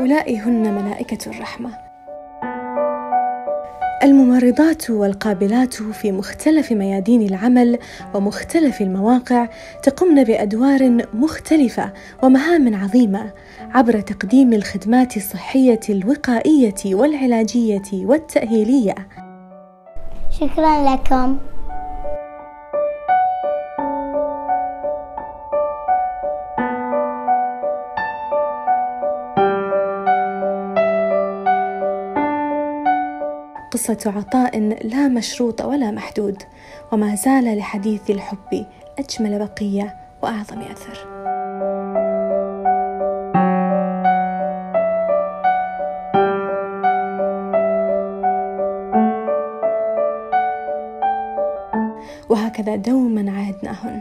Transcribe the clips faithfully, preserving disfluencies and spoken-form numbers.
هؤلاء هن ملائكة الرحمة. الممرضات والقابلات في مختلف ميادين العمل ومختلف المواقع تقمن بأدوار مختلفة ومهام عظيمة عبر تقديم الخدمات الصحية الوقائية والعلاجية والتأهيلية. شكرا لكم. قصة عطاء لا مشروط ولا محدود، وما زال لحديث الحب أجمل بقية وأعظم أثر. وهكذا دوما عهدناهن.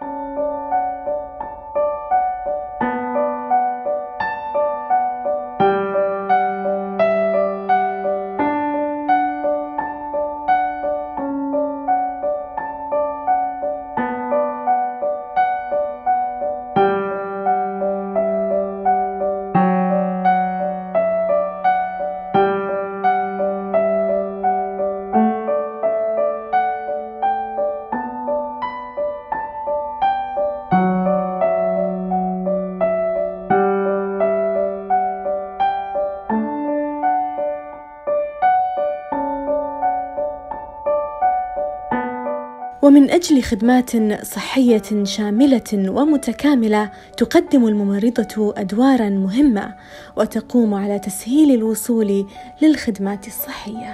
ومن أجل خدمات صحية شاملة ومتكاملة تقدم الممرضة أدواراً مهمة وتقوم على تسهيل الوصول للخدمات الصحية.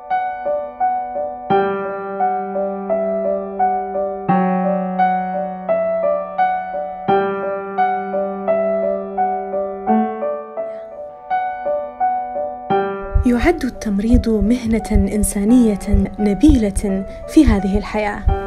يعد التمريض مهنة إنسانية نبيلة في هذه الحياة.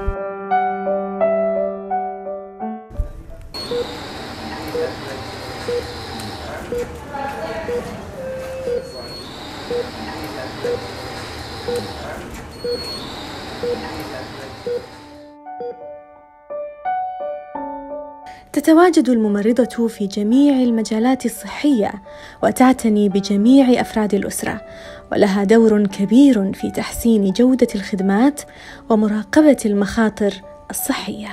تتواجد الممرضة في جميع المجالات الصحية وتعتني بجميع أفراد الأسرة، ولها دور كبير في تحسين جودة الخدمات ومراقبة المخاطر الصحية.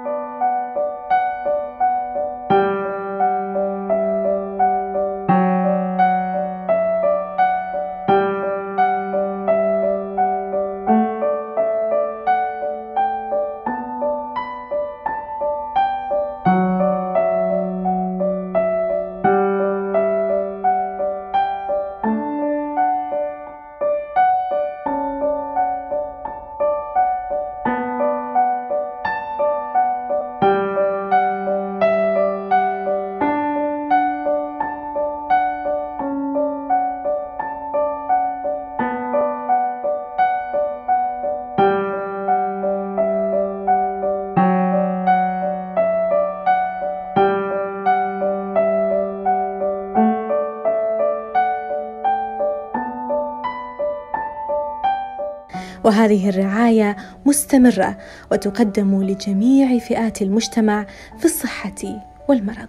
وهذه الرعاية مستمرة وتقدم لجميع فئات المجتمع في الصحة والمرض.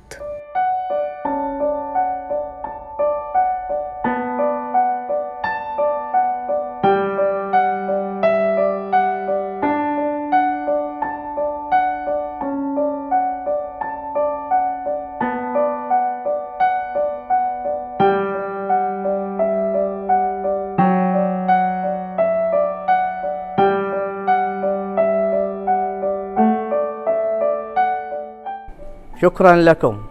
شكرا لكم.